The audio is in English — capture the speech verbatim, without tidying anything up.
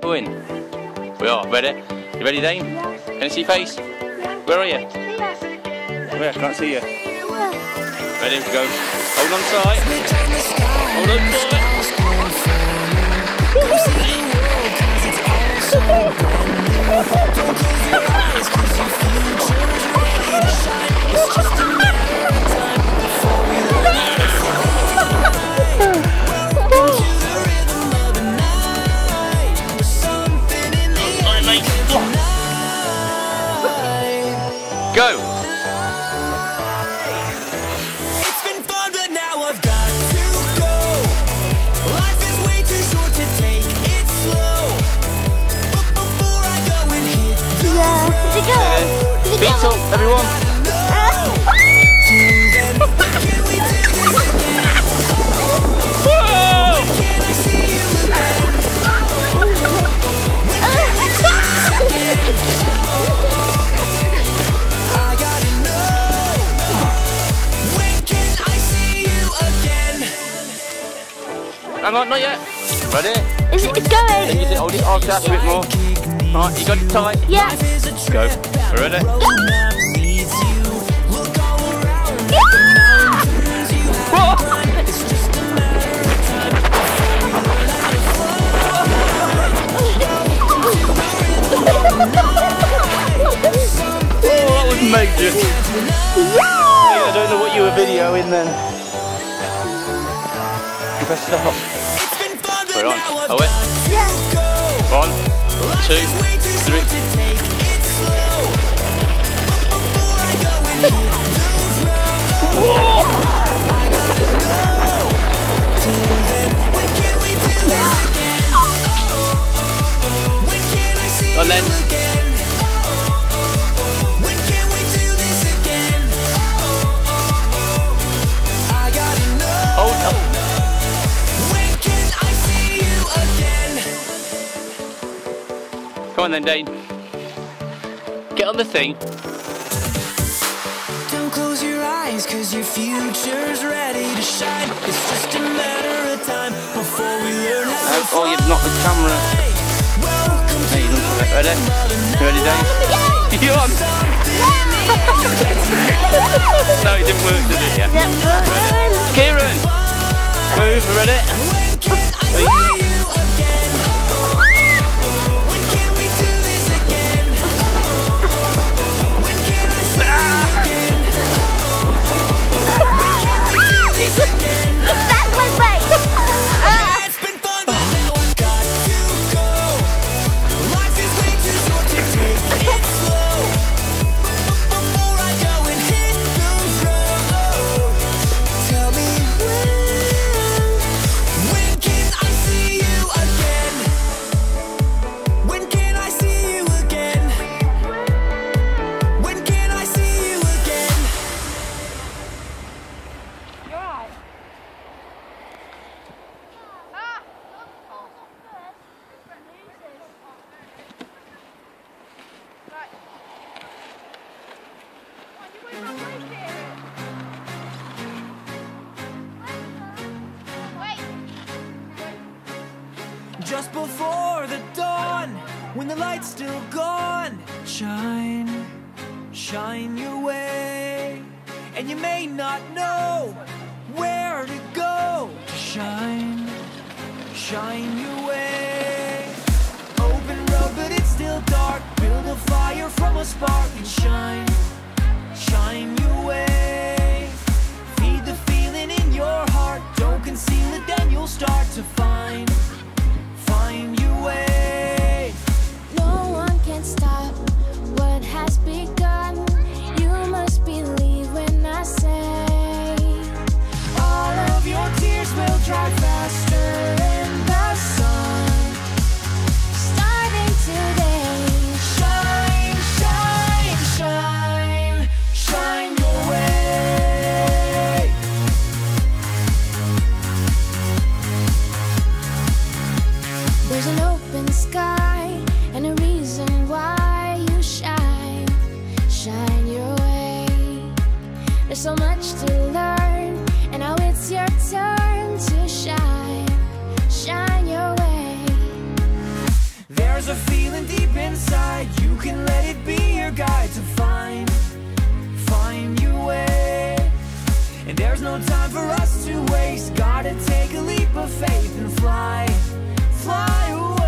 going? We are. Ready? You ready, Dane? Yes. Can I see your face? Yes. Where are you? Yes. Where? Can't see you. Yes. Ready? Go. Hold on tight. Hold on tight. Go! It's been fun, but now I've got to go. Life is way too short to take it slow. But before I go and hit the Yeah. Did it go? Did it Feet go? up, everyone. then, when can we do this again? Whoa! Can I see you again? I gotta know. When can I see you again? Hang on, not yet. Ready? Is it, it's Can going? you hold it on a bit more? Right, you got it tight? Yeah. Go. Ready? Oh, that was major. Yeah, I don't know what you were videoing then. Press stop. We're on. Oh, wait. Yeah. One, two, three. And then hold up. Come on then, Dane. Get on the thing. Don't close your eyes, cause your future's ready to shine. It's just a matter of time before we learn how to Uh, oh, you've knocked the camera. Welcome Hey, you look at it. Ready? You ready, Dane? You on? No, it didn't work, did it? Yeah. Yeah. Kieran! Move, ready? Three. That's my face. Ah. It's been fun, but now I've got to go. Life is way too short to take it slow. Before I go and hit the road, tell me when, when can I see you again? When can I see you again? When can I see you again? You're right. Just before the dawn, when the light's still gone, shine, shine your way. And you may not know where to go to shine, shine your way. Open road, but it's still dark. Build a fire from a spark and shine, shine your way. Feed the feeling in your heart. Don't conceal it, then you'll start to find, find your way. No one can stop what has begun. You must believe when I say All of your tears will dry faster in the sun. starting today. Shine, shine, shine, shine your way. There's an open sky and a reason why you shine, shine your way. There's so much to learn, and now it's your turn to shine, shine your way. There your guide to find, find your way. And there's no time for us to waste. Gotta take a leap of faith and fly, fly away.